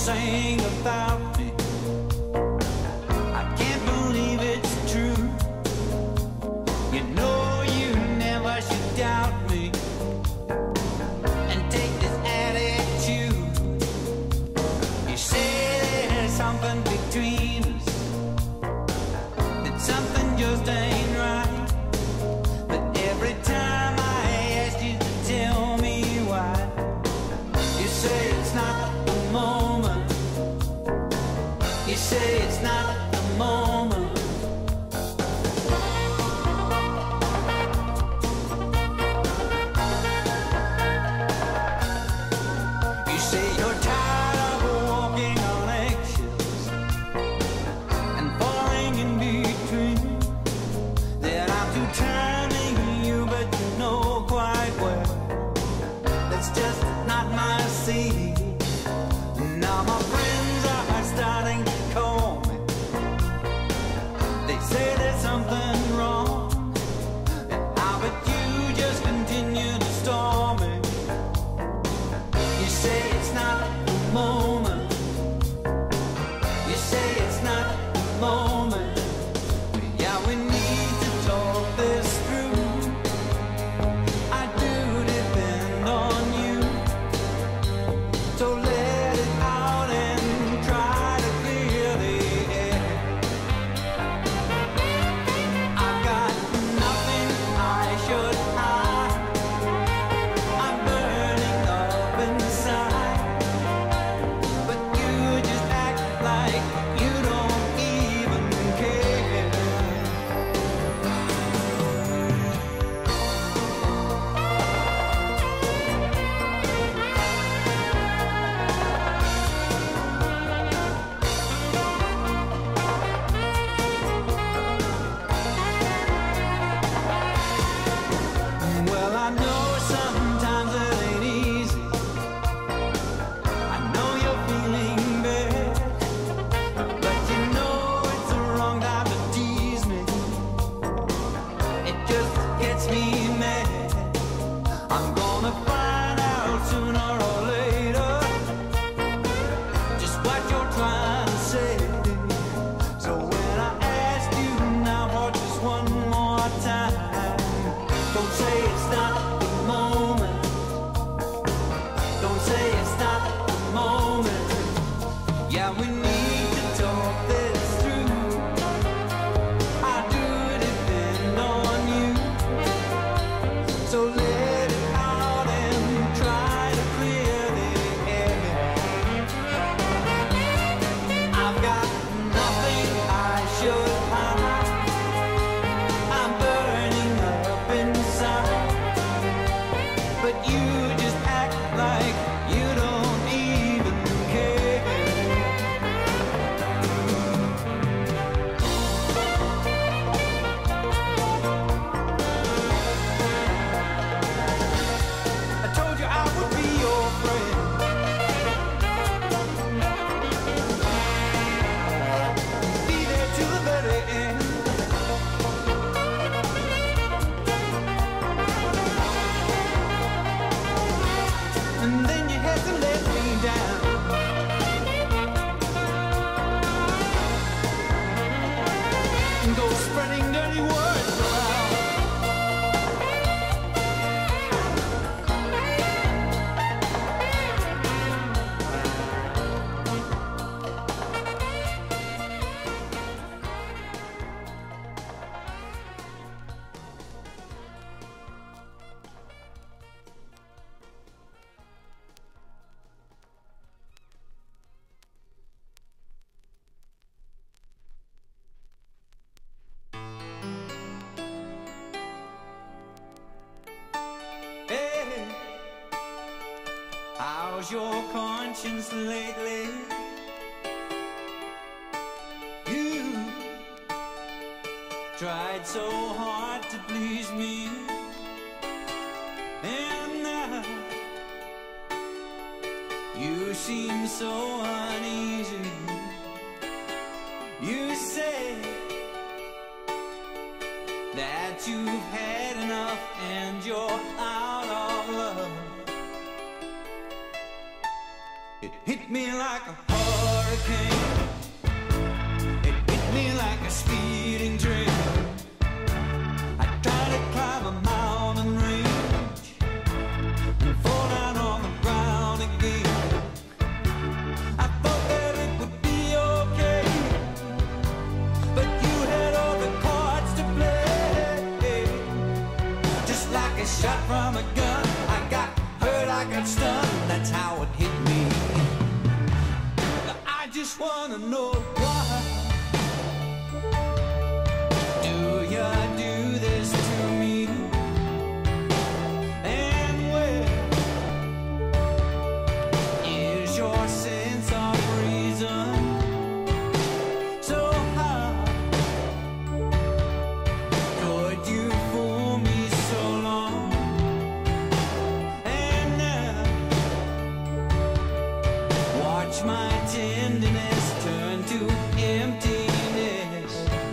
saying about me. I can't believe it's true. You know you never should doubt me and take this attitude. You say there's something between us, that something just ain't right. But every time I ask you to tell me why, you say it's not the moment. You say it's not the moment. You say you're tired of walking on eggshells and falling in between. That I'm too turning you, but you know quite well that's just not my scene. Now my friends are starting to call me. They say there's something wrong, and I bet you just continue to storm me. You say it's not the moment. You say it's not the moment. Yeah, we need to talk this through. I do depend on you, so let it out and try to clear the air. I've got nothing I should hide. I'm burning up inside, but you just act like you don't even care. Well, I know sometimes it ain't easy. I know you're feeling bad, but you know it's the wrong time to tease me. It just gets me mad. I'm gonna find out sooner or later just what you're trying to say. So when I ask you now for just one more time, don't say it's not the moment. Don't say it's not the moment. Yeah, we need to talk this through. I do depend on you, so let it out and try to clear the air. I've got nothing I should hide. I'm burning up inside, but you just act like you don't even care. I told you I would be your friend. Be there till the very end. And then you had to let me down. And go spreading dirty words around. Hey, how's your conscience lately? You tried so hard to please me, and now you seem so uneasy. You say that you've had enough and you're out of love. It hit hit me like a hurricane. It hit me like a speeding train. I tried to climb a mountain range and fall down on the ground again. I thought that it would be okay, but you had all the cards to play. Just like a shot from a gun, I got hurt, I got stunned. That's how it hit me. I just wanna know why do you do this to me? And where is your sense of reason? So how could you fool me so long? And now watch my tenderness turn to emptiness.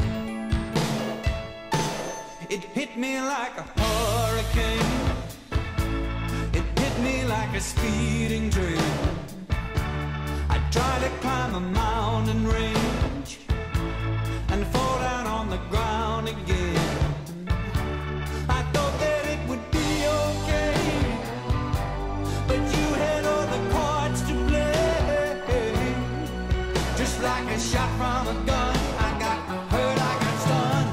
It hit me like a hurricane. It hit me like a speeding train. I tried to climb a mountain range and fall down on the ground again. I thought that it would be okay, but you had all the cards to play. Just like a shot from a gun, I got hurt, I got stunned.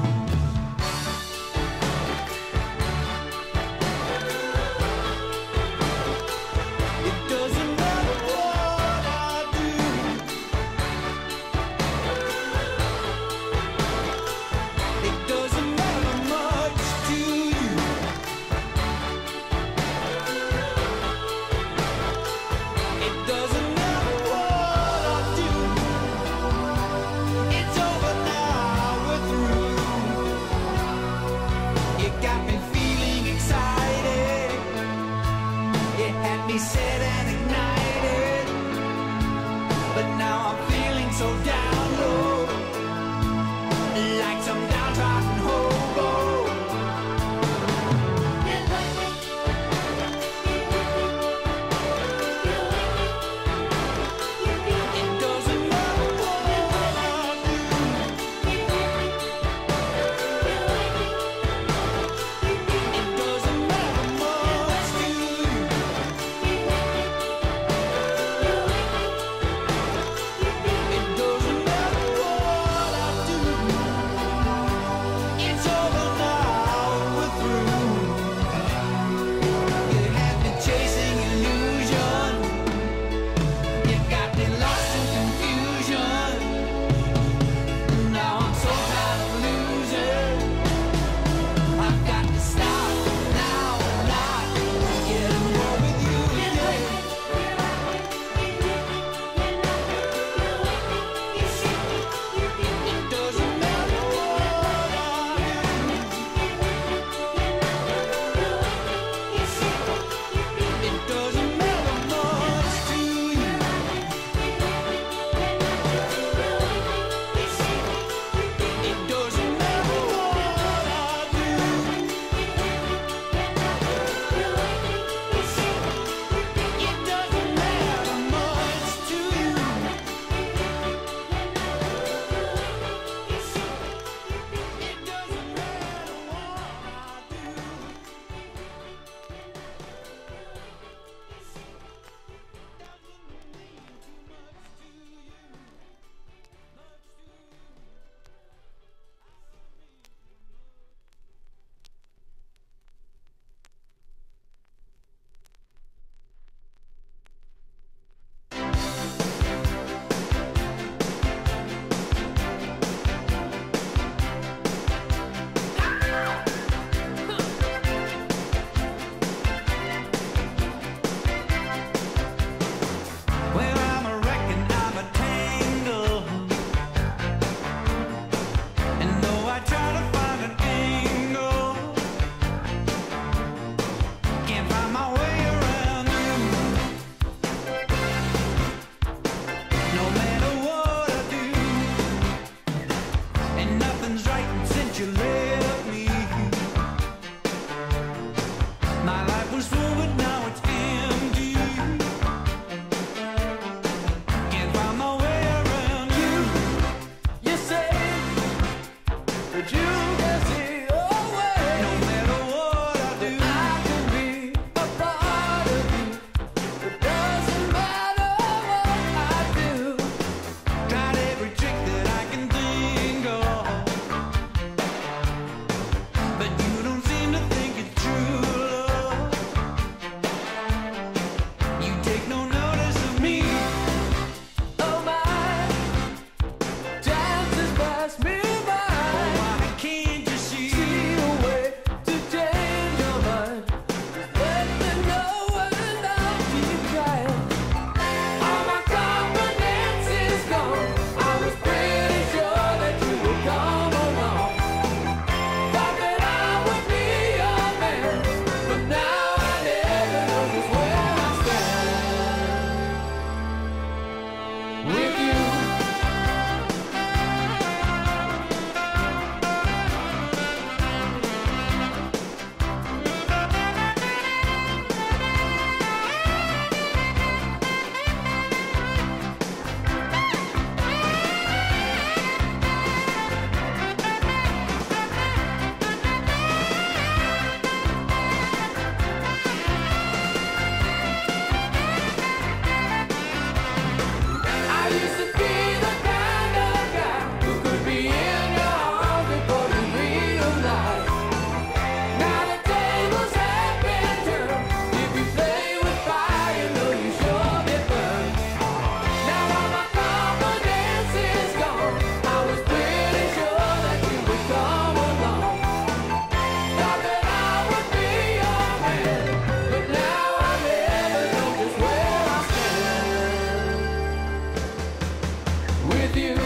It doesn't matter what I do. It doesn't matter much to you. It doesn't matter what I do. It's over now, we're through. You got me feeling excited. You had me set and ignited, but now I'm feeling so down low, like some downtrodden hobo. It doesn't matter what I do. It doesn't matter much to you. It doesn't with you.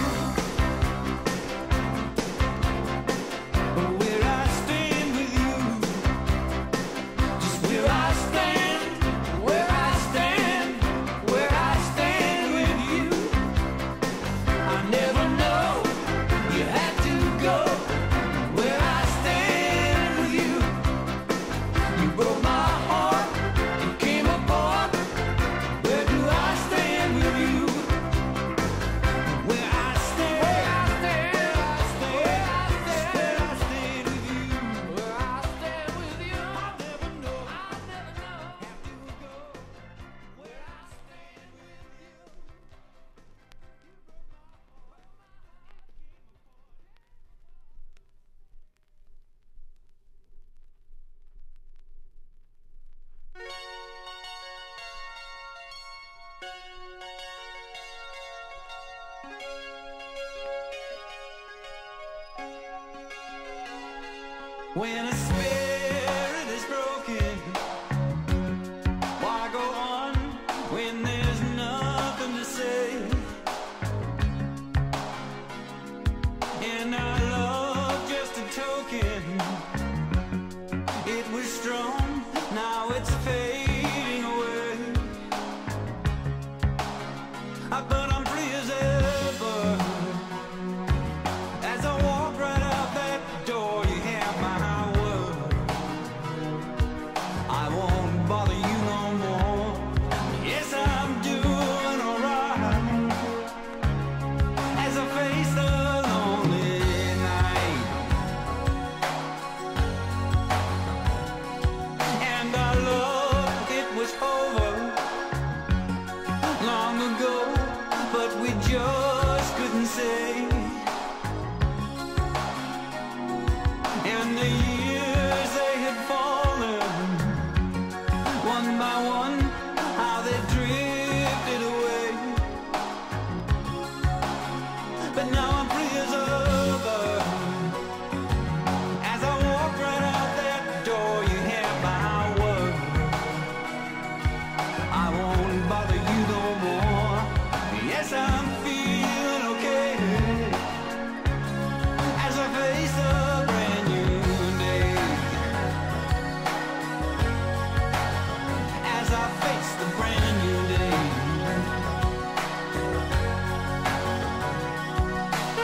Where I stand with you. Just where I stand, where I stand, where I stand with you. I never know you had to go. Where I stand with you. You broke my heart, you came apart. Where do I stand with you? Where I stand, where I stand, where I stand, where I stand with you. Where I stand with you. I never know, have to go. Where I stand with you. When a spirit is broken, why go on when there's nothing to say? And our love just a token. It was strong, now it's fading away. But I'm free as ever. As I walk right out that door, you have my word. I won't bother you no more. Yes, I'm doing alright. As I face the lonely night, and our love, it was over long ago, but we just couldn't say. And the years they had fallen, one by one, how they drifted away. But now I'm free as ever. As I walk right out that door, you have my word. I won't bother you no more. Yes, I'm feeling okay. As I face a brand new day. As I face the brand new day.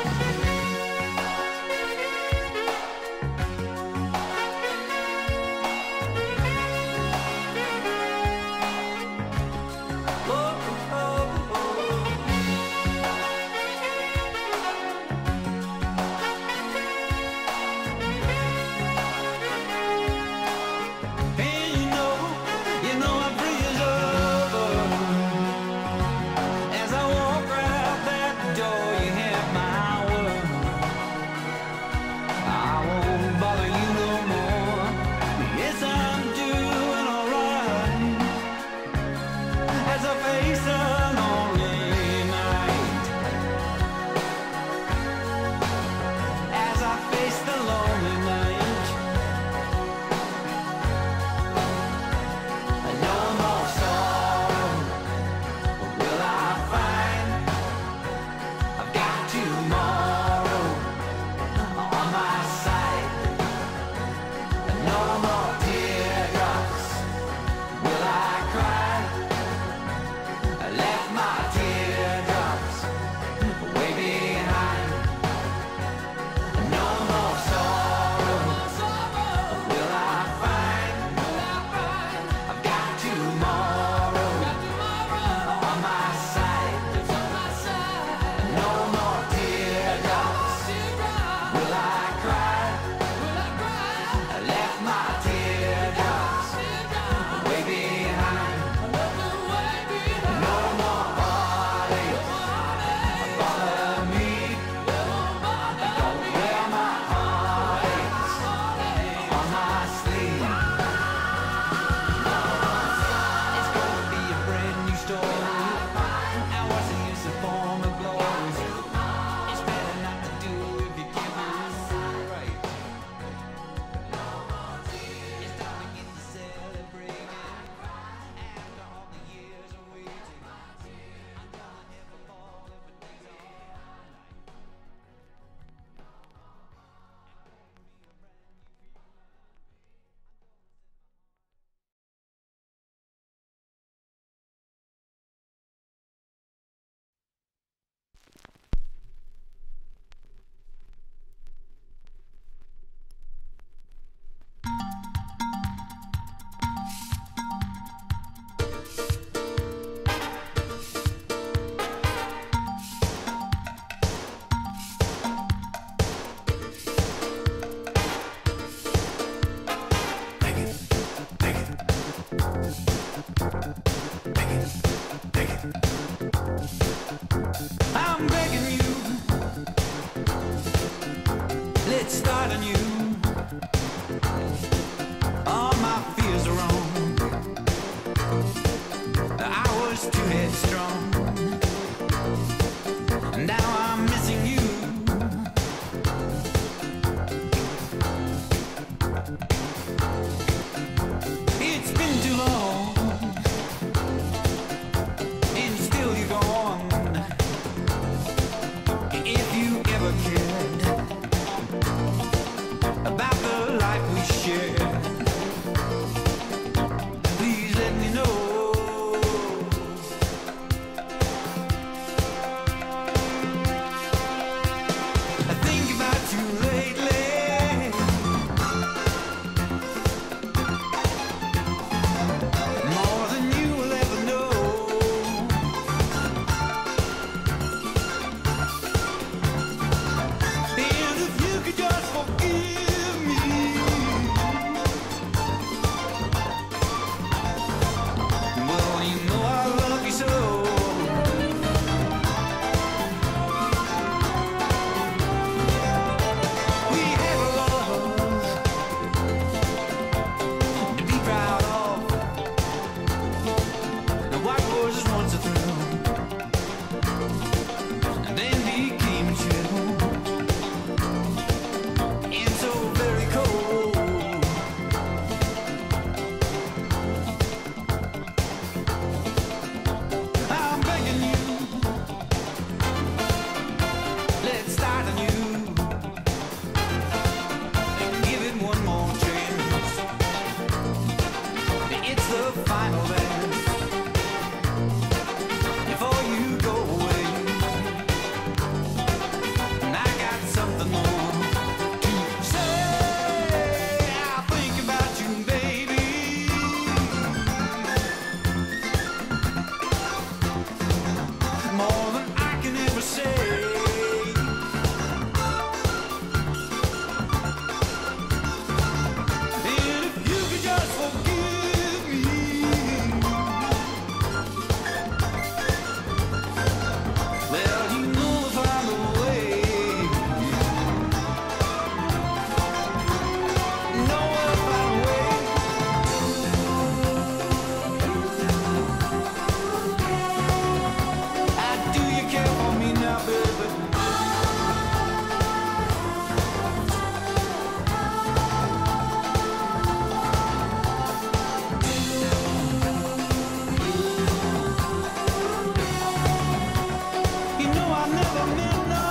never meant no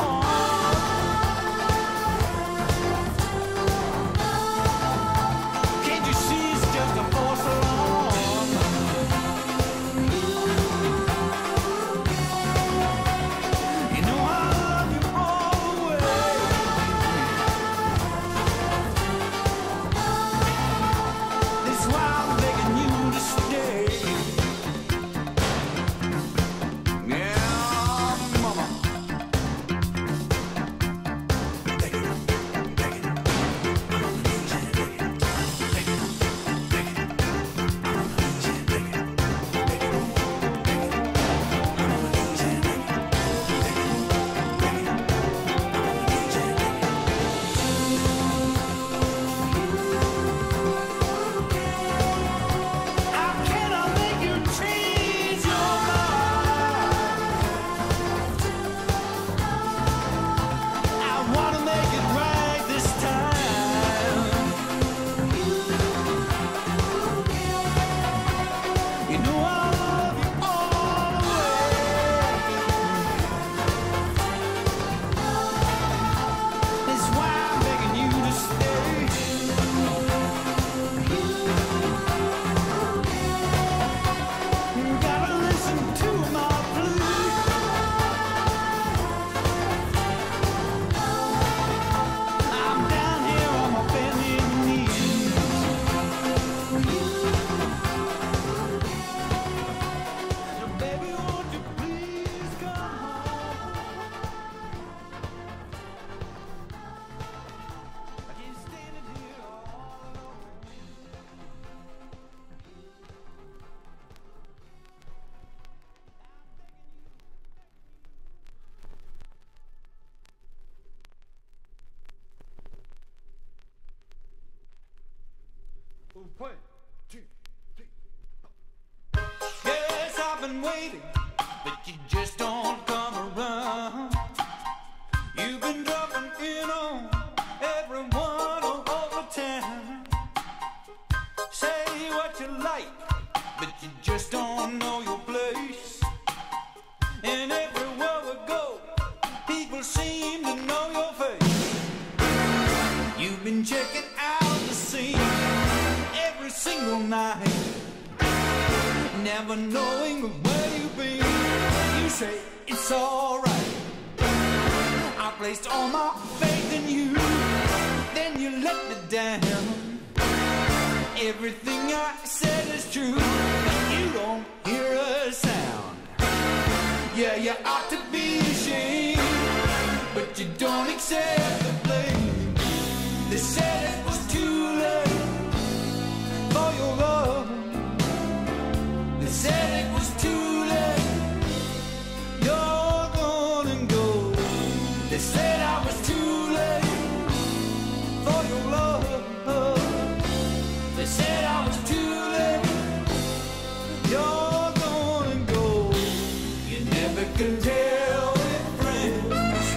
harm. Can't you see it's just a false alarm? You know I love you all the way. That's why I'm begging you to stay. Yeah, mama. How can I make you change your mind? I wanna make it right this time. You know I love you all the way. That's why I'm begging you to stay. Gotta listen to my plea. I'm down here on my bending knees. So baby, won't you please come home? I can't stand it here all alone. One, two, three. Yes, I've been waiting, but you just don't come around. You've been dropping in on everyone all over town. Say what you like, but you just don't know your place. And everywhere we go, people seem to know your face. You've been checking out the scene every single night, never knowing where you've been. You say it's alright. I placed all my faith in you, then you let me down. Everything I said is true, but you don't hear a sound. Yeah, you ought to be ashamed, but you don't accept the blame. They said it was too late for your love. They said it was too late. You're gonna go. They said I was too late for your love. They said I was too late. You're gonna go. You never can tell with friends.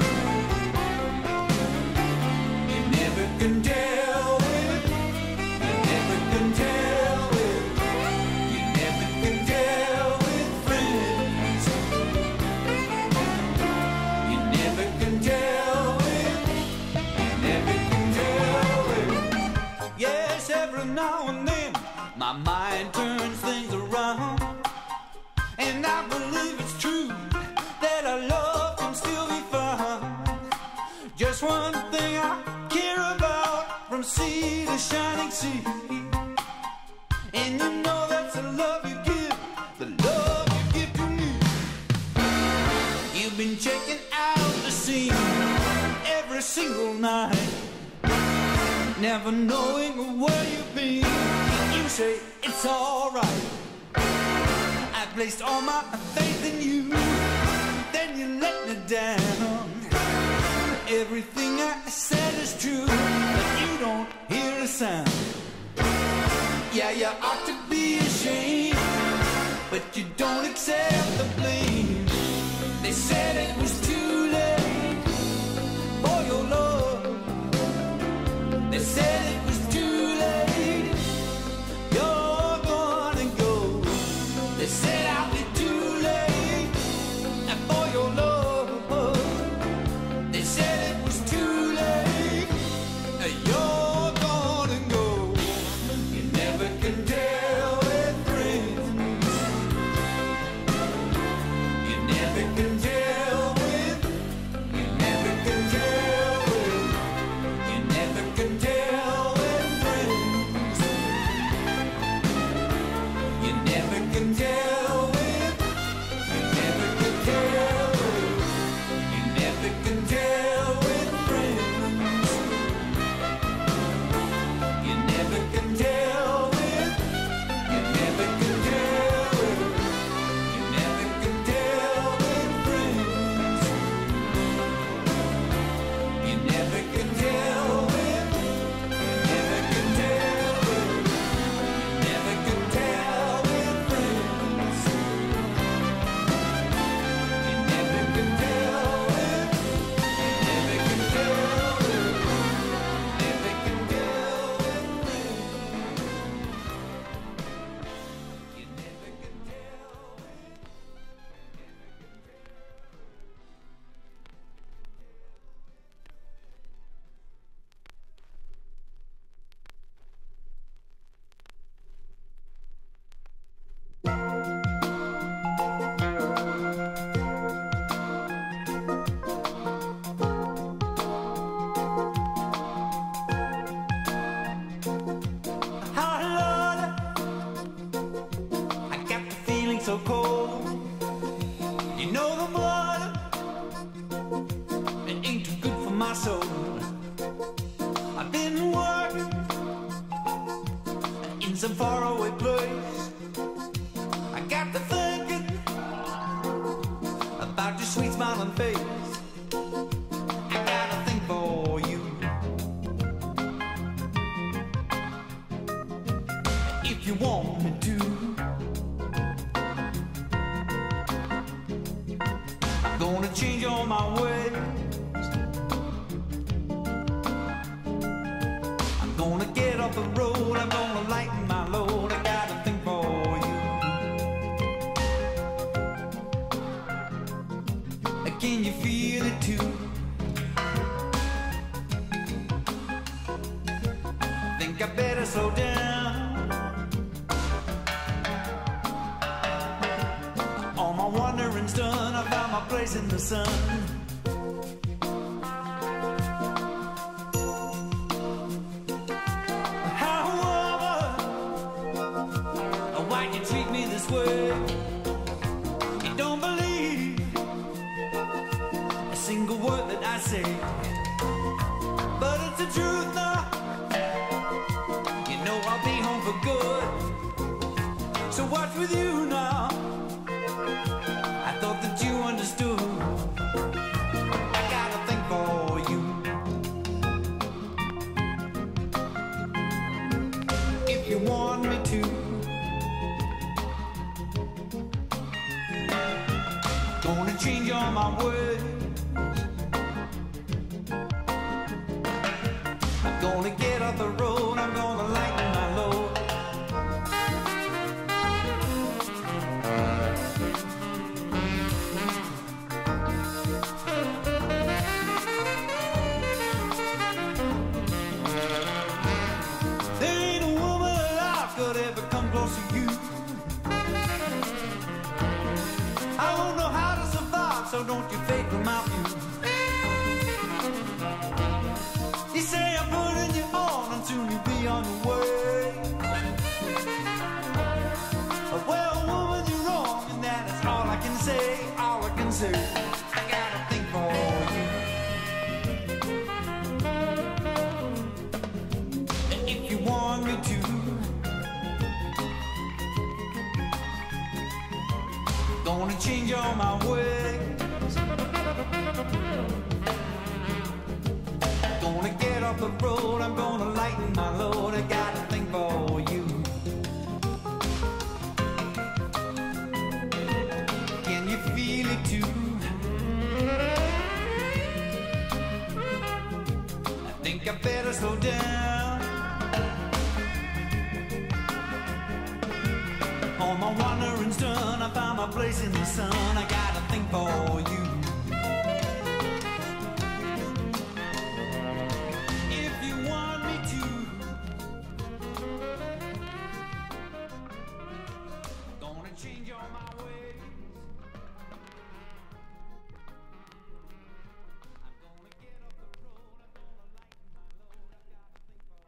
You never can tell with. You never can tell with. You never can tell with friends. You never can tell with. You never can tell with. Yes, every now and then my mind turns things around, and I believe it's true that our love can still be found. Just one thing I care about, from sea to shining sea, and you know that's the love you give, the love you give to me. You've been checking out the scene every single night, never knowing where you've been. You say it's alright. I placed all my faith in you, then you let me down. Everything I said is true, but you don't hear a sound. Yeah, you ought to be ashamed, but you don't accept the blame. They said it was too late for your love. They said it was too late. You're gonna go. They said I'll be too late for your love. so cold. You know the blood, it ain't too good for my soul. I've been working in some faraway place. I got to thinking about your sweet smiling face. I got to think for you. If you want me to, I'm gonna change all my ways. I'm gonna get off the road, I'm gonna lighten my load. I got to think for you. Can you feel it too? Think I better slow down. All my wandering's done, I found my place in the sun. However, why'd you treat me this way? You don't believe a single word that I say, but it's the truth now. You know I'll be home for good, so what's with you now? I thought that you understood. I gotta think for you. If you want me to, gonna change all my ways. I'm gonna get off the road, I'm gonna lighten my load. There ain't a woman alive could ever come close to you. I won't know how to survive, so don't you fade from my view. You say I'm putting you on, and soon you'll be on your way. Well, woman, you're wrong, and that is all I can say, all I can say. I gotta think for you. If you want me to, gonna change all my ways. Gonna get off the road, I'm gonna lighten my load. I gotta think for you. Can you feel it too? I think I better slow down. All my wandering's done, I found my place in the sun. I gotta think for you. If you want me to, gonna change all my ways. I'm gonna get off the road, I'm gonna lighten my load. I gotta think for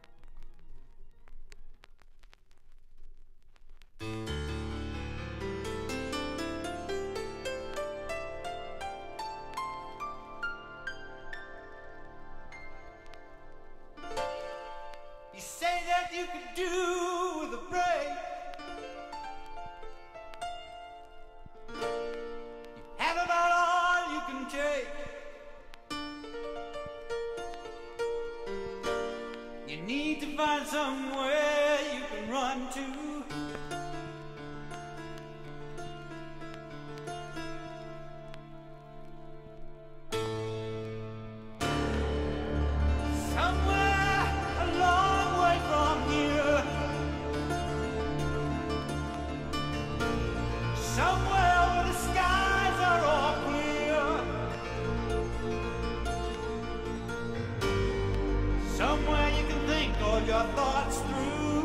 you say that you could do with a break. You have about all you can take. You need to find somewhere you can run to. Somewhere a long way from here. Somewhere where the skies are all clear. Somewhere you can think all your thoughts through.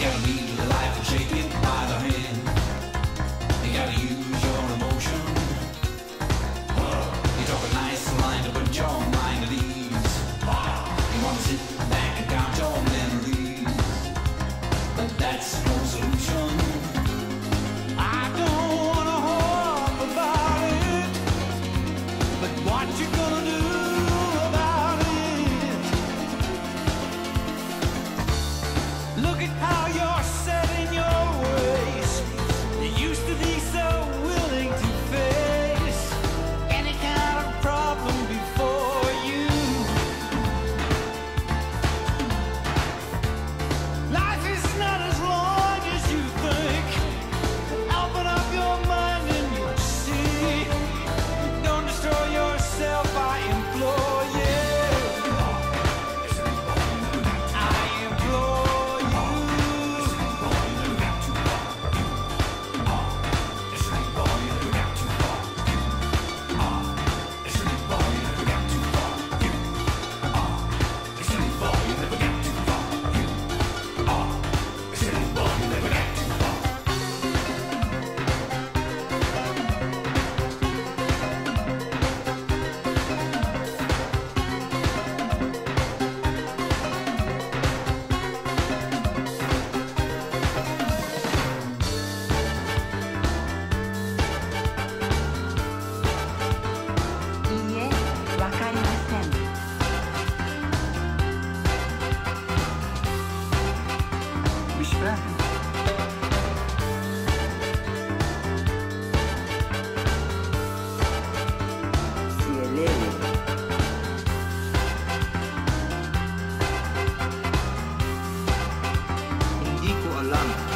gotta meet life and shake it by the hand. You gotta use your emotion. You talk a nice line to put your mind at ease. You wanna sit back and count your memories, but that's no solution. I don't wanna harp about it, but what you gonna do about it? Look at how you're set in your ways. You used to be so willing to face any kind of problem before you. Life is not as long as you think. Open up your mind and you'll see. Don't destroy yourself, I implore you. I implore you. Besprechen. Si eleve. Indico alarm.